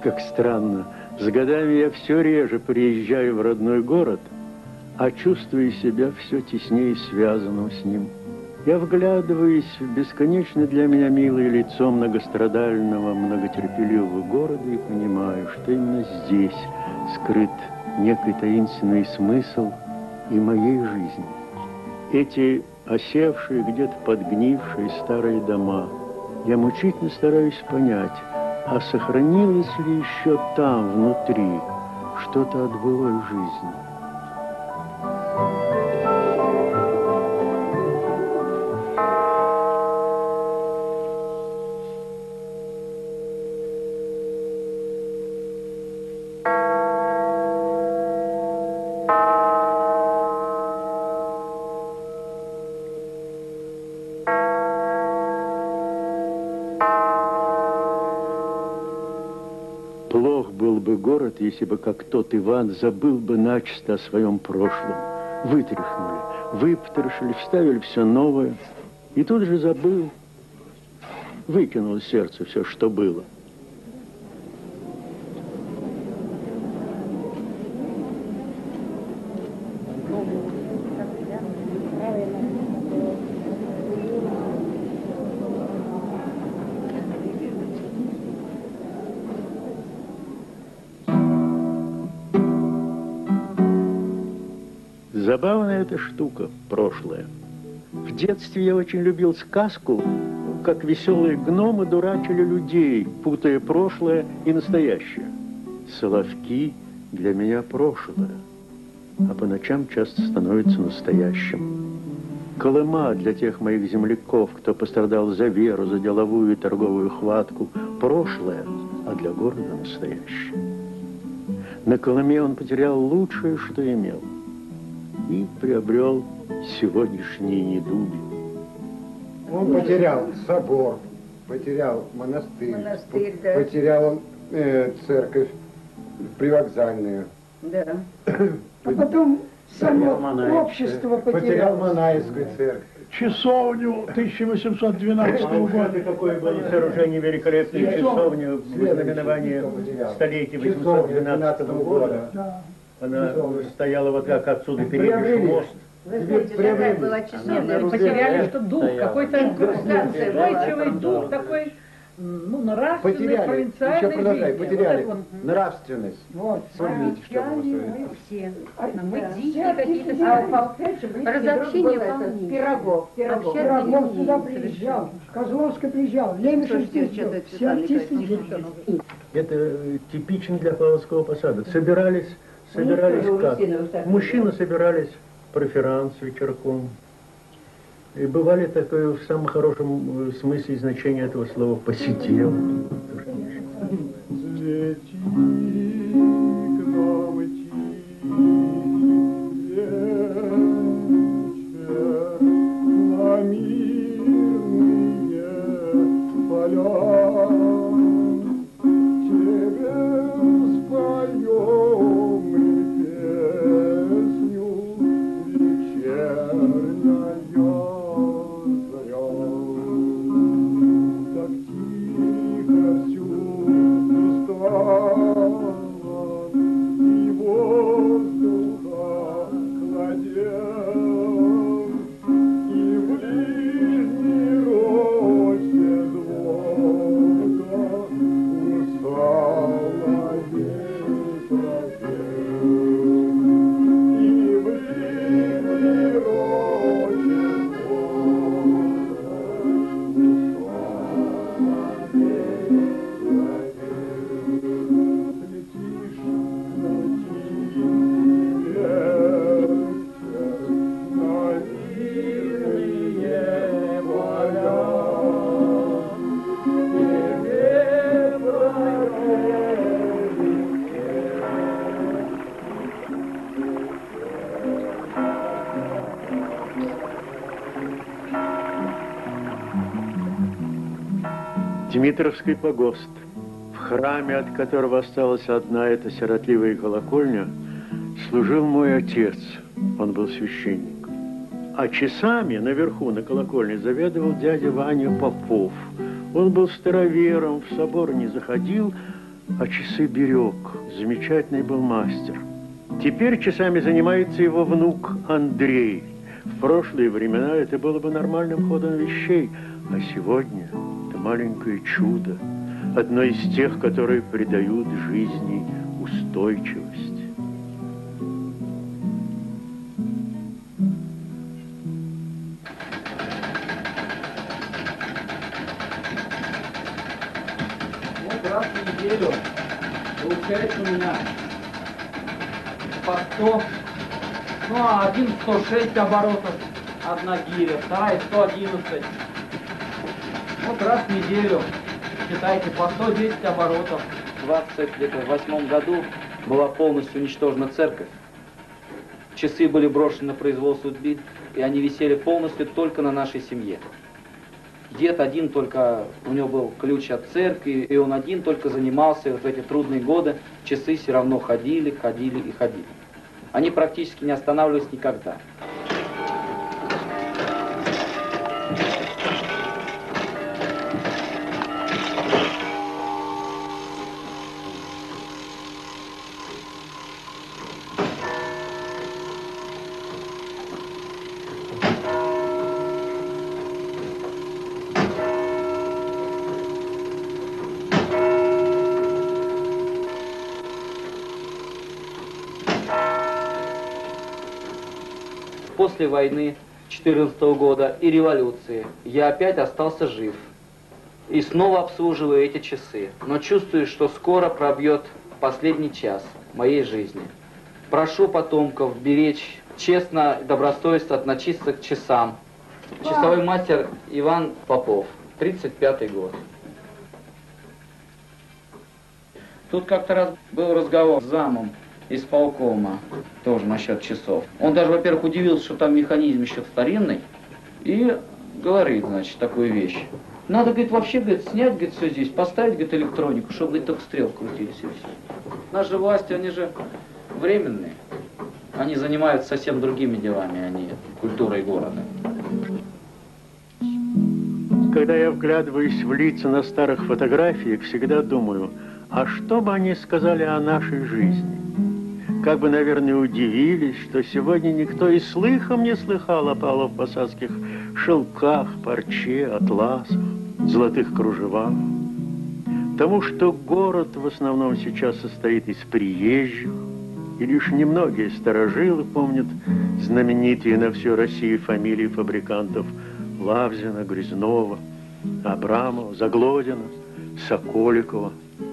Как странно, с годами я все реже приезжаю в родной город, а чувствую себя все теснее связанным с ним. Я вглядываюсь в бесконечно для меня милое лицо многострадального, многотерпеливого города и понимаю, что именно здесь скрыт некий таинственный смысл и моей жизни. Эти осевшие, где-то подгнившие старые дома, я мучительно стараюсь понять, а сохранилось ли еще там, внутри, что-то от былой жизни. Плох был бы город, если бы, как тот Иван, забыл бы начисто о своем прошлом. Вытряхнули, выпотрошили, вставили все новое. И тут же забыл, выкинул из сердца все, что было. Забавная эта штука, прошлое. В детстве я очень любил сказку, как веселые гномы дурачили людей, путая прошлое и настоящее. Соловки для меня прошлое, а по ночам часто становится настоящим. Колыма для тех моих земляков, кто пострадал за веру, за деловую и торговую хватку, прошлое, а для города настоящее. На Колыме он потерял лучшее, что имел, и приобрел сегодняшние недуги. Он потерял собор, потерял монастырь, да. Потерял церковь привокзальную. Да. А потом само общество потерял Манайскую церковь. Часовню 1812 года. Какое было сооружение великолепной часовни в знаменовании столетия 812 года. Да. Она стояла вот как отсюда перейдешь мост. Вы знаете, какая была часовня? Потеряли, что дух, какой-то устойчивый дух, такой, ну, нравственный, провинциальный. Еще продолжай, потеряли вот нравственность. Вот, Помните, что было мы все. Мы дикие какие-то. Разобщение Пирогов сюда приезжал, Козловский приезжал, Лемешев все артисты здесь. Это типично для Павловского посада. Собирались как? Мужчины собирались проферанс вечерком. И бывали такое в самом хорошем смысле значения этого слова «посидел». Дмитровский погост, в храме, от которого осталась одна эта сиротливая колокольня, служил мой отец, он был священник. А часами наверху на колокольне заведовал дядя Ваня Попов. Он был старовером, в собор не заходил, а часы берег. Замечательный был мастер. Теперь часами занимается его внук Андрей. В прошлые времена это было бы нормальным ходом вещей, а сегодня это маленькое чудо, одно из тех, которые придают жизни устойчивость. Вот раз в неделю получается у меня по 100, ну а один 106 оборотов, одна гиря, вторая 111. Вот раз в неделю, считайте, по 110 оборотов. В 28 году была полностью уничтожена церковь. Часы были брошены на произвол судьбы, и они висели полностью только на нашей семье. Дед один только, у него был ключ от церкви, и он один только занимался. Вот в эти трудные годы часы все равно ходили, ходили и ходили. Они практически не останавливались никогда. После войны 14 года и революции я опять остался жив. И снова обслуживаю эти часы. Но чувствую, что скоро пробьет последний час моей жизни. Прошу потомков беречь честно и добросовестно относиться к часам. Часовой мастер Иван Попов, 35-й год. Тут как-то раз был разговор с замом исполкома, тоже насчет часов. Он даже, во-первых, удивился, что там механизм еще старинный, и говорит, значит, такую вещь. Надо, говорит, вообще, говорит, снять, говорит, все здесь, поставить, говорит, электронику, чтобы, говорит, только стрелки крутились и все. Наши власти, они же временные. Они занимаются совсем другими делами, а не культурой города. Когда я вглядываюсь в лица на старых фотографиях, всегда думаю, а что бы они сказали о нашей жизни? Как бы, наверное, удивились, что сегодня никто и слыхом не слыхал о павлово-посадских шелках, парче, атласах, золотых кружевах. Тому, что город в основном сейчас состоит из приезжих, и лишь немногие старожилы помнят знаменитые на всю Россию фамилии фабрикантов Лавзина, Грязнова, Абрамова, Заглодина, Соколикова.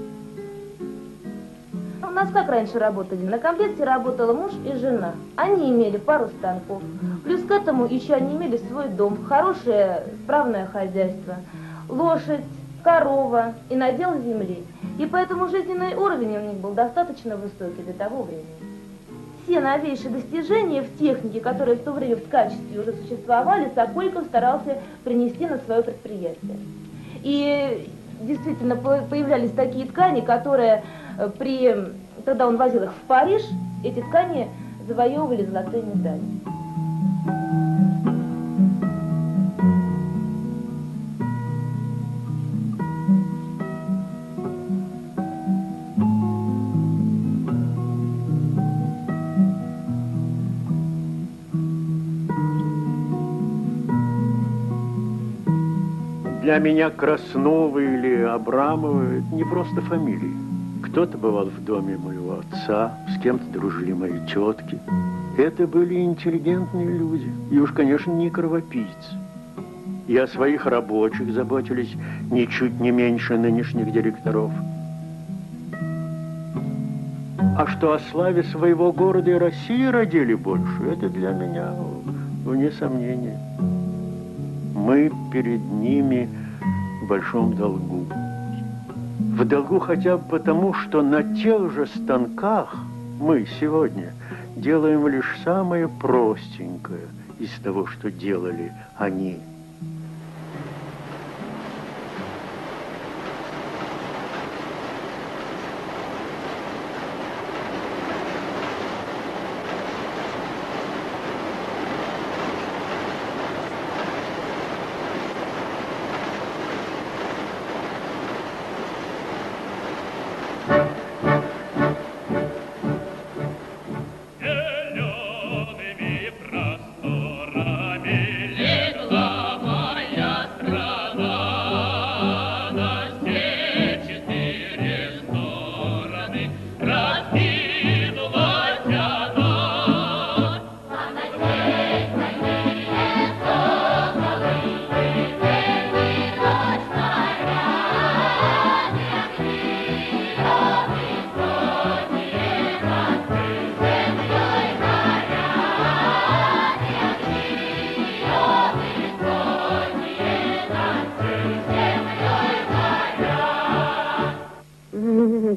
У нас как раньше работали? На комплекте работала муж и жена. Они имели пару станков. Плюс к этому еще они имели свой дом, хорошее справное хозяйство, лошадь, корова и надел земли. И поэтому жизненный уровень у них был достаточно высокий для того времени. Все новейшие достижения в технике, которые в то время в качестве уже существовали, Соколиков старался принести на свое предприятие. И действительно появлялись такие ткани, которые когда он возил их в Париж, эти ткани завоевывали золотые медали. Для меня Красновы или Абрамовы – это не просто фамилии. Кто-то бывал в доме моего отца, с кем-то дружили мои тетки. Это были интеллигентные люди, и уж, конечно, не кровопийцы. И о своих рабочих заботились ничуть не меньше нынешних директоров. А что о славе своего города и России родили больше, это для меня вне сомнения. Мы перед ними в большом долгу. В долгу хотя бы потому, что на тех же станках мы сегодня делаем лишь самое простенькое из того, что делали они.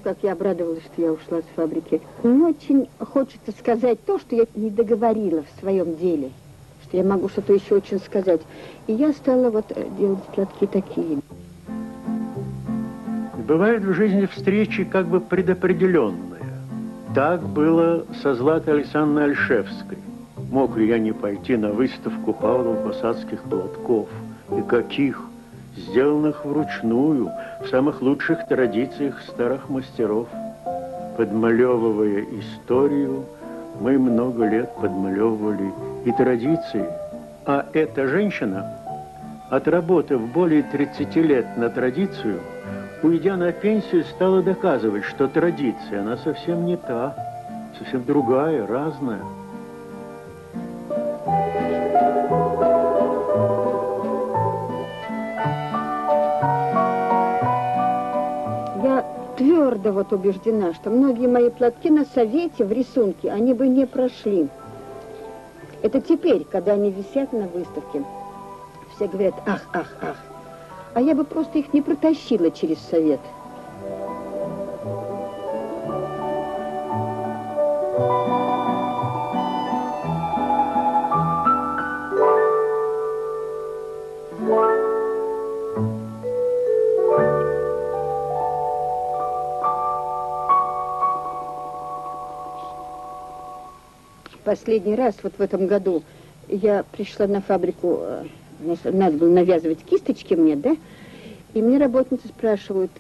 как я обрадовалась, что я ушла с фабрики. Мне очень хочется сказать то, что я не договорила в своем деле, что я могу что-то еще очень сказать. И я стала вот делать платки такие. Бывают в жизни встречи как бы предопределенные. Так было со Златой Александровной Ольшевской. Мог ли я не пойти на выставку Павлово-Посадских платков? И каких? Сделанных вручную, в самых лучших традициях старых мастеров. Подмалевывая историю, мы много лет подмалевывали и традиции. А эта женщина, отработав более 30 лет на традицию, уйдя на пенсию, стала доказывать, что традиция, она совсем не та, совсем другая, разная. Я твердо вот убеждена, что многие мои платки на совете в рисунке, они бы не прошли. Это теперь, когда они висят на выставке, все говорят «ах, ах, ах». А я бы просто их не протащила через совет. Последний раз, вот в этом году, я пришла на фабрику, надо было навязывать кисточки мне, да? И мне работницы спрашивают,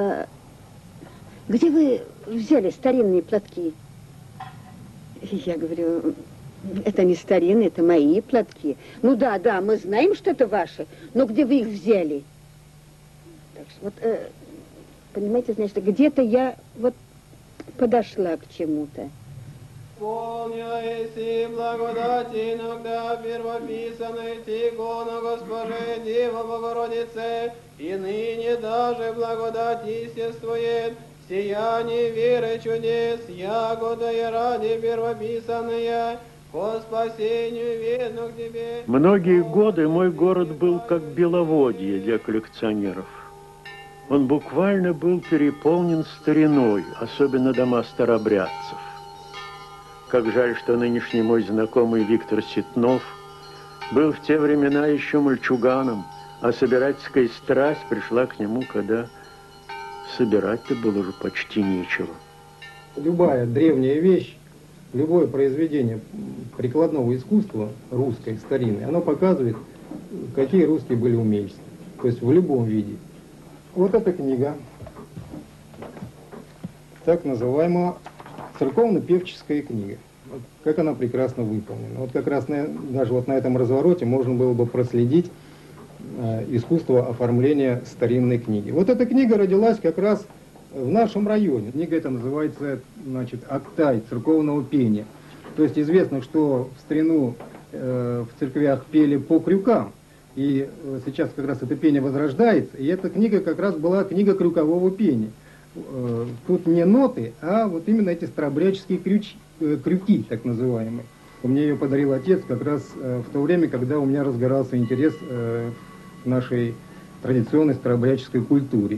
где вы взяли старинные платки? И я говорю, это не старинные, это мои платки. Ну да, да, мы знаем, что это ваши, но где вы их взяли? Так что вот, понимаете, значит, где-то я вот подошла к чему-то. Исполняйся благодати иногда первописанной Тикона Госпожи Дева Богородице, и ныне даже благодать естествует, сияние веры чудес, ягода и ради первописанные, по спасению верну к Тебе. Многие годы мой город был как беловодье для коллекционеров. Он буквально был переполнен стариной, особенно дома старообрядцев. Как жаль, что нынешний мой знакомый Виктор Ситнов был в те времена еще мальчуганом, а собирательская страсть пришла к нему, когда собирать-то было уже почти нечего. Любая древняя вещь, любое произведение прикладного искусства русской, старинной, оно показывает, какие русские были умельцы. То есть в любом виде. Вот эта книга, так называемая церковно-певческая книга. Вот как она прекрасно выполнена. Вот как раз даже вот на этом развороте можно было бы проследить искусство оформления старинной книги. Вот эта книга родилась как раз в нашем районе. Книга эта называется, значит, «Актай церковного пения». То есть известно, что в старину в церквях пели по крюкам. И сейчас как раз это пение возрождается. И эта книга как раз была книга крюкового пения. Тут не ноты, а вот именно эти старообрядческие крюки, так называемые. Мне ее подарил отец как раз в то время, когда у меня разгорался интерес к нашей традиционной старообрядческой культуре.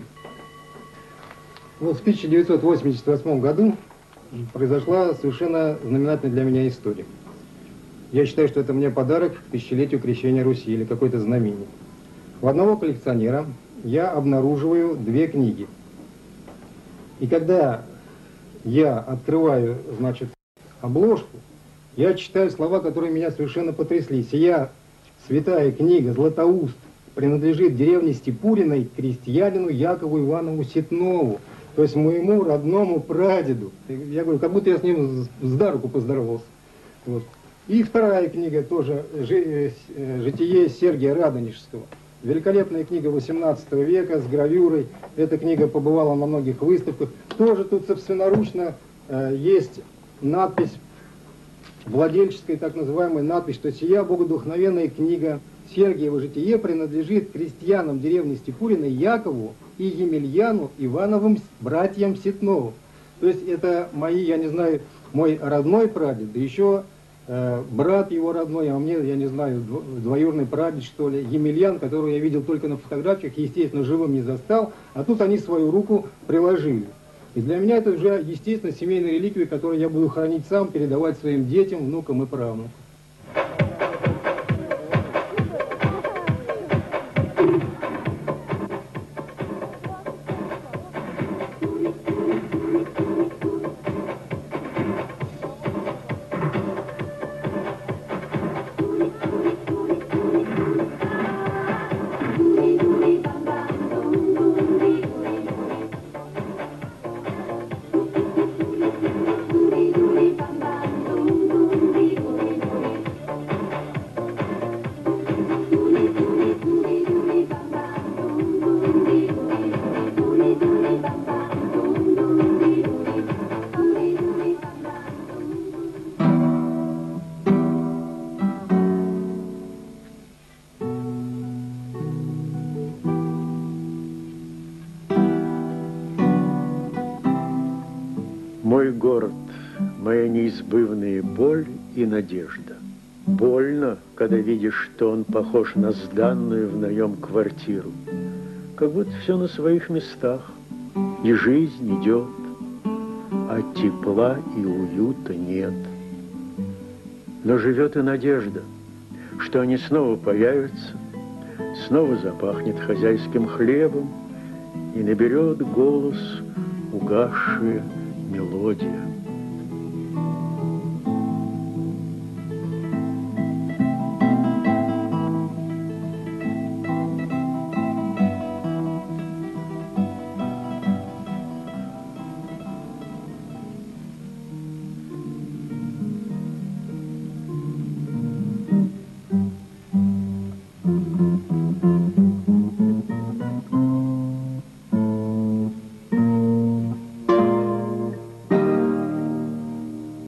Вот в 1988 году произошла совершенно знаменательная для меня история. Я считаю, что это мне подарок к тысячелетию крещения Руси или какое-то знамение. У одного коллекционера я обнаруживаю две книги. И когда я открываю, значит, обложку, я читаю слова, которые меня совершенно потрясли. «Сия святая книга Златоуст принадлежит деревне Степуриной крестьянину Якову Иванову Ситнову, то есть моему родному прадеду». Я говорю, как будто я с ним за руку поздоровался. Вот. И вторая книга тоже «Житие Сергия Радонежского». Великолепная книга 18 века с гравюрой. Эта книга побывала на многих выставках. Тоже тут собственноручно есть надпись, владельческая так называемая надпись, что «Сия богодухновенная книга Сергиево житие принадлежит крестьянам деревни Степуриной Якову и Емельяну Ивановым братьям Ситновым». То есть это мои, я не знаю, мой родной прадед, да еще брат его родной, а мне, я не знаю, двоюродный прадед, что ли, Емельян, которого я видел только на фотографиях, естественно, живым не застал, а тут они свою руку приложили. И для меня это уже, естественно, семейные реликвии, которые я буду хранить сам, передавать своим детям, внукам и правнукам. Мой город, моя неизбывная боль и надежда. Больно, когда видишь, что он похож на сданную в наем квартиру. Как будто все на своих местах, и жизнь идет, а тепла и уюта нет. Но живет и надежда, что они снова появятся, снова запахнет хозяйским хлебом и наберет голос угасшая мелодия.